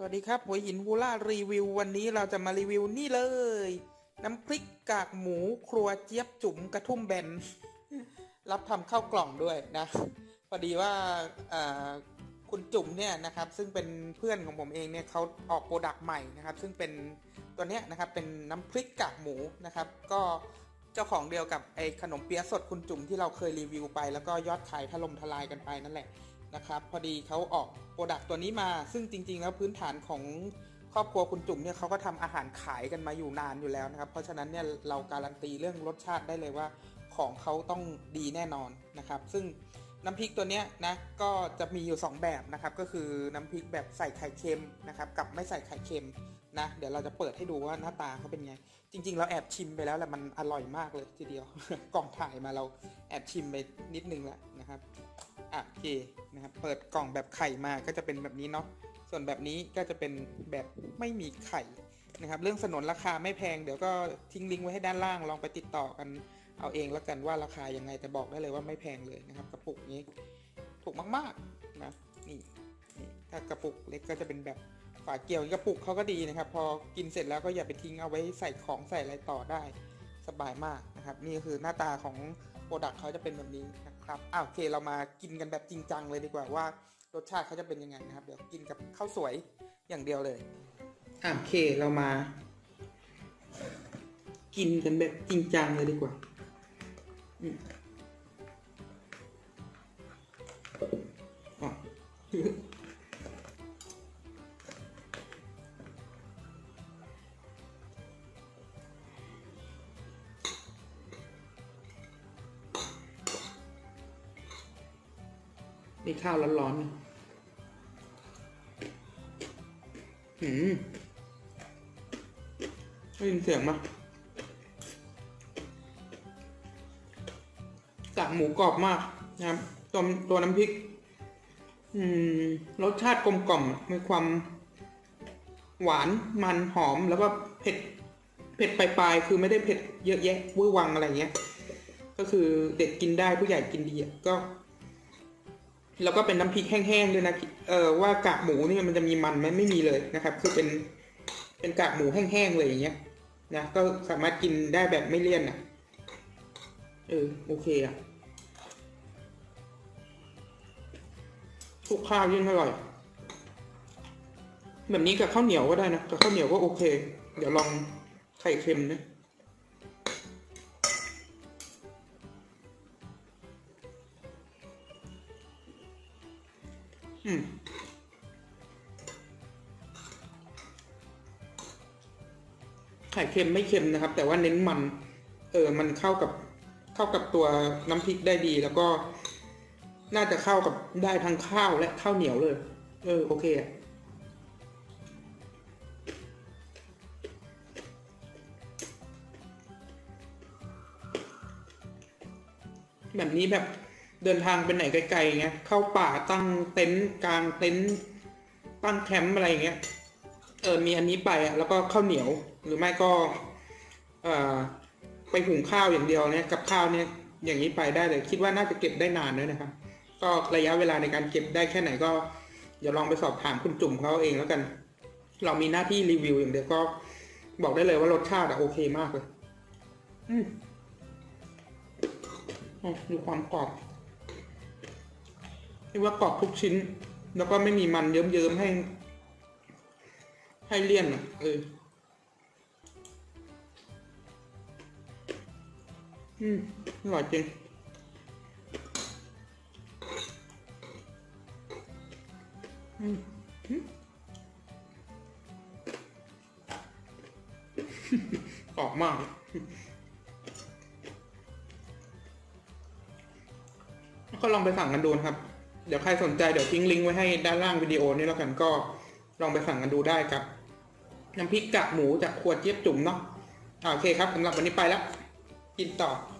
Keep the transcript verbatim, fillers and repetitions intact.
วัสดีครับหัวหินวูล่ารีวิววันนี้เราจะมารีวิวนี่เลยน้ำพริกกากหมูครัวเจี๊ยบจุ๋มกระทุ่มแบนรับทำข้าวกล่องด้วยนะพอดีว่าคุณจุ๋มเนี่ยนะครับซึ่งเป็นเพื่อนของผมเองเนี่ยเขาออกโปรดักต์ใหม่นะครับซึ่งเป็นตัวเนี้ยนะครับเป็นน้ำพริกกากหมูนะครับก็เจ้าของเดียวกับไอ้ขนมเปี๊ยะสดคุณจุ๋มที่เราเคยรีวิวไปแล้วก็ยอดขายถล่มทลายกันไปนั่นแหละนะครับพอดีเขาออกโปรดักต์ตัวนี้มาซึ่งจริงๆแล้วพื้นฐานของครอบครัวคุณจุ๋มเนี่ยเขาก็ทำอาหารขายกันมาอยู่นานอยู่แล้วนะครับเพราะฉะนั้นเนี่ยเราการันตีเรื่องรสชาติได้เลยว่าของเขาต้องดีแน่นอนนะครับซึ่งน้ำพริกตัวเนี้ยนะก็จะมีอยู่สองแบบนะครับก็คือน้ำพริกแบบใส่ไข่เค็มนะครับกับไม่ใส่ไข่เค็มนะเดี๋ยวเราจะเปิดให้ดูว่าหน้าตาเขาเป็นไงจริงๆเราแอบชิมไปแล้วแหละมันอร่อยมากเลยทีเดียว กล่องถ่ายมาเราแอบชิมไปนิดนึงแล้วนะครับอ่ะโอเคนะครับเปิดกล่องแบบไข่มาก็จะเป็นแบบนี้เนาะส่วนแบบนี้ก็จะเป็นแบบไม่มีไข่นะครับเรื่องสนนราคาไม่แพงเดี๋ยวก็ทิ้งลิงก์ไว้ให้ด้านล่างลองไปติดต่อกันเอาเองแล้วกันว่าราคายังไงแต่บอกได้เลยว่าไม่แพงเลยนะครับกระปุกนี้ถูกมากๆนะนี่นี่ถ้ากระปุกเล็กก็จะเป็นแบบฝาเกี่ยวกระปุกเขาก็ดีนะครับพอกินเสร็จแล้วก็อย่าไปทิ้งเอาไว้ใส่ของใส่อะไรต่อได้สบายมากนะครับนี่คือหน้าตาของโปรดักต์เขาจะเป็นแบบนี้นะครับอ้าวโอเคเรามากินกันแบบจริงจังเลยดีกว่าว่ารสชาติเขาจะเป็นยังไงนะครับเดี๋ยวกินกับข้าวสวยอย่างเดียวเลยอ่ะโอเคเรามากินกันแบบจริงจังเลยดีกว่าอ๋อนี่ข้าวร้อนๆหืมได้ยินเสียงมั้ยกากหมูกรอบมากนะครับตัวตัวน้ำพริกอืมรสชาติกลมกล่อมมีความหวานมันหอมแล้วก็เผ็ดเผ็ดปลายๆคือไม่ได้เผ็ดเยอะแยะวื้อวังอะไรเงี้ยก็คือเด็กกินได้ผู้ใหญ่กินดีอ่ะก็แล้วก็เป็นน้ำพริกแห้งๆด้วยนะเออว่ากากหมูนี่มันจะมีมันไหมไม่มีเลยนะครับคือเป็นเป็นกากหมูแห้งๆเลยอย่างเงี้ยนะก็สามารถกินได้แบบไม่เลี่ยนอ่ะเออโอเคอ่ะทุกข้าวยิ่งอร่อยแบบนี้กับข้าวเหนียวก็ได้นะกับข้าวเหนียวก็โอเคเดี๋ยวลองไข่เค็มนะอืมไข่เค็มไม่เค็มนะครับแต่ว่าเน้นมันเออมันเข้ากับเข้ากับตัวน้ำพริกได้ดีแล้วก็น่าจะเข้ากับได้ทั้งข้าวและข้าวเหนียวเลยเออโอเคอะแบบนี้แบบเดินทางไปไหนไกลๆเงี้ยเข้าป่าตั้งเต็นท์กลางเต็นท์ตั้งแคมป์อะไรเงี้ยเออมีอันนี้ไปอ่ะแล้วก็ข้าวเหนียวหรือไม่ก็เอ่อไปหุงข้าวอย่างเดียวเนี่ยกับข้าวเนี่ยอย่างนี้ไปได้เลยคิดว่าน่าจะเก็บได้นานด้วยนะครับก็ระยะเวลาในการเก็บได้แค่ไหนก็เดี๋ยวลองไปสอบถามคุณจุ่มเขาเองแล้วกันเรามีหน้าที่รีวิวอย่างเดียวก็บอกได้เลยว่ารสชาติโอเคมากเลยอืมมีความกรอบที่ว่ากรอบทุกชิ้นแล้วก็ไม่มีมันเยิ้มๆให้ให้เลี่ยนอ่ะเอออืมอร่อยจริงอืมกรอบมากก็ลองไปสั่งกันดูนะครับเดี๋ยวใครสนใจเดี๋ยวทิ้งลิงก์ไว้ให้ด้านล่างวิดีโอนี้แล้วกันก็ลองไปสั่งกันดูได้ครับน้ำพริกกากหมูจากครัวเจี๊ยบจุ๋มเนาะโอเคครับสำหรับวันนี้ไปแล้วกินต่อ